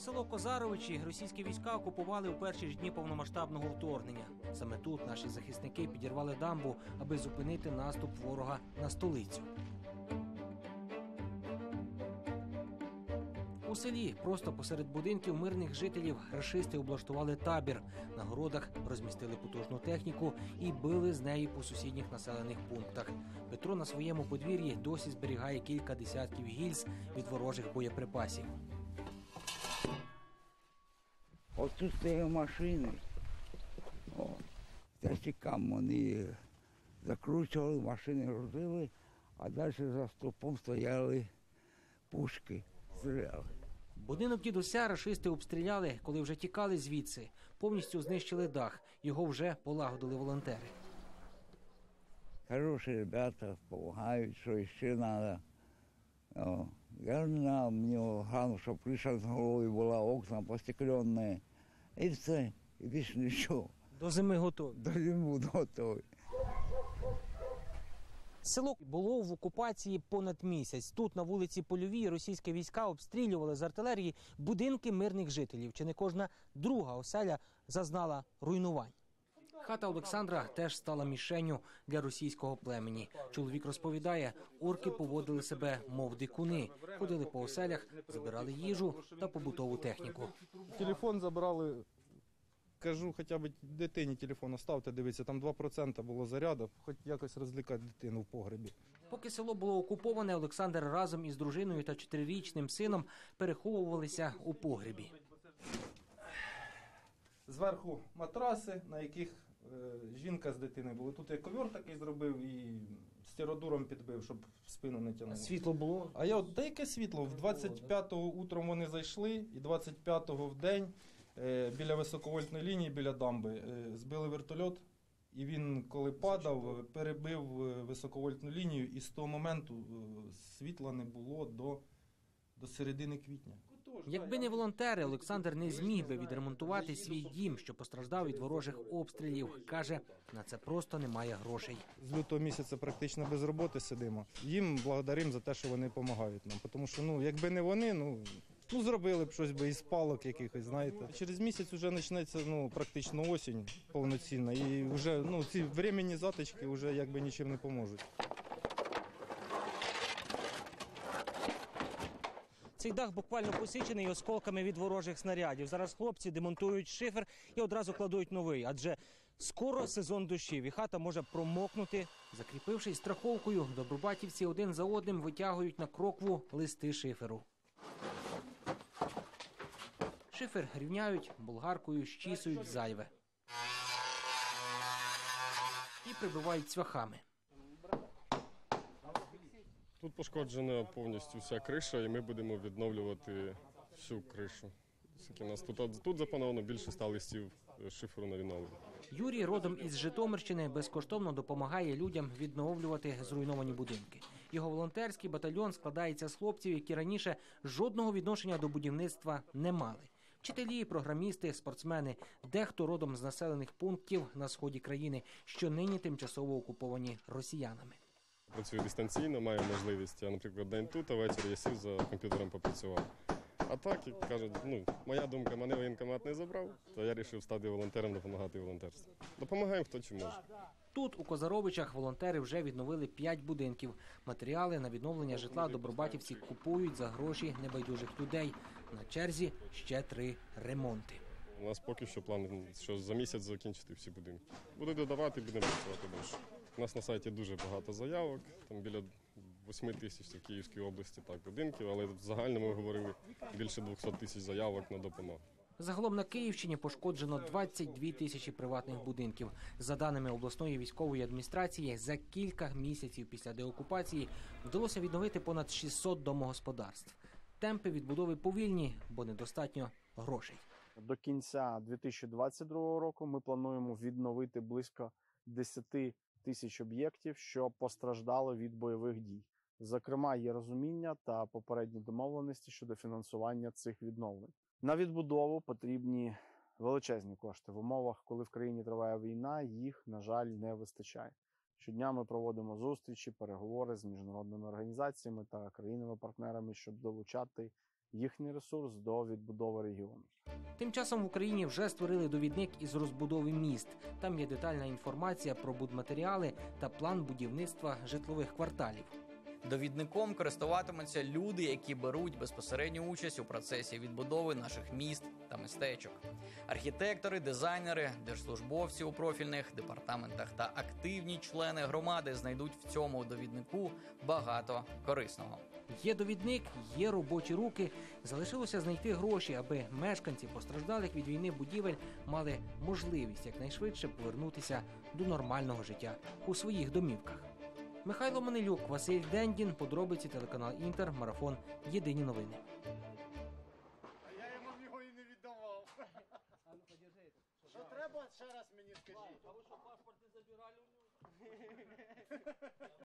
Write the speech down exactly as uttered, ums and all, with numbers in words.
Село Козаровичі російські війська окупували у перші ж дні повномасштабного вторгнення. Саме тут наші захисники підірвали дамбу, аби зупинити наступ ворога на столицю. У селі, просто посеред будинків мирних жителів, рашисти облаштували табір. На городах розмістили потужну техніку і били з неї по сусідніх населених пунктах. Петро на своєму подвір'ї досі зберігає кілька десятків гільз від ворожих боєприпасів. От тут стоять машини. О, тачикам вони закручували, машини грузили, а далі за стовпом стояли пушки, стріляли. Будинок дідуся рашисти обстріляли, коли вже тікали звідси. Повністю знищили дах. Його вже полагодили волонтери. Хороші ребята, допомагають, що ще треба. О, я не знаю, мені головне, щоб криша з головою була, окна постеклені. І все, і більше нічого. До зими готові? До зими готові. Село було в окупації понад місяць. Тут, на вулиці Польовій, російські війська обстрілювали з артилерії будинки мирних жителів. Чи не кожна друга оселя зазнала руйнувань. Хата Олександра теж стала мішенню для російського племені. Чоловік розповідає, орки поводили себе, мов дикуни. Ходили по оселях, забирали їжу та побутову техніку. Телефон забрали. Кажу, хоча б дитині телефон оставте, дивіться, там два відсотки було заряду, хоч якось розлікати дитину в погребі. Поки село було окуповане, Олександр разом із дружиною та чотирирічним сином переховувалися у погребі. Зверху матраси, на яких е, жінка з дитиною були. Тут я ковер такий зробив і стиродуром підбив, щоб спину не тягнуло. Світло було? А я от, де яке світло? В двадцять п'ятого утром вони зайшли, і двадцять п'ятого в день е, біля високовольтної лінії, біля дамби, е, збили вертольот. І він, коли падав, перебив високовольтну лінію, і з того моменту е, світла не було до, до середини квітня. Якби не волонтери, Олександр не зміг би відремонтувати свій дім, що постраждав від ворожих обстрілів. Каже, на це просто немає грошей. З лютого місяця практично без роботи сидимо. Їм благодаримо за те, що вони допомагають нам. Тому що, ну, якби не вони, ну, ну зробили б щось би із палок якихось, знаєте. Через місяць вже почнеться, ну, практично осінь повноцінна. І вже, ну, ці временні затички вже якби нічим не поможуть. Цей дах буквально посічений осколками від ворожих снарядів. Зараз хлопці демонтують шифер і одразу кладуть новий, адже скоро сезон дощів і хата може промокнути. Закріпившись страховкою, добробатівці один за одним витягують на крокву листи шиферу. Шифер рівняють, болгаркою щісують зайве. І прибивають цвяхами. Тут пошкоджена повністю вся криша, і ми будемо відновлювати всю кришу. У нас тут, тут заплановано більше ста листів шиферу на відновлення. Юрій, родом із Житомирщини, безкоштовно допомагає людям відновлювати зруйновані будинки. Його волонтерський батальйон складається з хлопців, які раніше жодного відношення до будівництва не мали. Вчителі, програмісти, спортсмени, дехто родом з населених пунктів на сході країни, що нині тимчасово окуповані росіянами. Працюю дистанційно, маю можливість. Я, наприклад, день тут, а ввечері я сів за комп'ютером попрацював. А так, як кажуть, ну, моя думка, мене воєнкомат не забрав, то я вирішив стати волонтером, допомагати волонтерству. Допомагаємо, хто чим може. Тут, у Козаровичах, волонтери вже відновили п'ять будинків. Матеріали на відновлення житла добробатівці купують за гроші небайдужих людей. На черзі ще три ремонти. У нас поки що план, що за місяць закінчити всі будинки. Буду додавати, будемо працювати далі. У нас на сайті дуже багато заявок, там біля восьми тисяч в Київській області так, будинків, але в загальному, ми говорили, більше двохсот тисяч заявок на допомогу. Загалом на Київщині пошкоджено двадцять дві тисячі приватних будинків. За даними обласної військової адміністрації, за кілька місяців після деокупації вдалося відновити понад шістсот домогосподарств. Темпи відбудови повільні, бо недостатньо грошей. До кінця дві тисячі двадцять другого року ми плануємо відновити близько десять тисяч об'єктів, що постраждали від бойових дій. Зокрема, є розуміння та попередні домовленості щодо фінансування цих відновлень. На відбудову потрібні величезні кошти. В умовах, коли в країні триває війна, їх, на жаль, не вистачає. Щодня ми проводимо зустрічі, переговори з міжнародними організаціями та країнами-партнерами, щоб долучати їхній ресурс до відбудови регіону. Тим часом в Україні вже створили довідник із розбудови міст. Там є детальна інформація про будматеріали та план будівництва житлових кварталів. Довідником користуватимуться люди, які беруть безпосередню участь у процесі відбудови наших міст та містечок. Архітектори, дизайнери, держслужбовці у профільних департаментах та активні члени громади знайдуть в цьому довіднику багато корисного. Є довідник, є робочі руки. Залишилося знайти гроші, аби мешканці постраждалих від війни будівель мали можливість якнайшвидше повернутися до нормального життя у своїх домівках. Михайло Манилюк, Василь Дендін, подробиці, телеканал Інтер, марафон «Єдині новини». Я йому його і не віддавав. Що треба, ще раз мені скажіть. А ви що, паспорт не забирали у нього?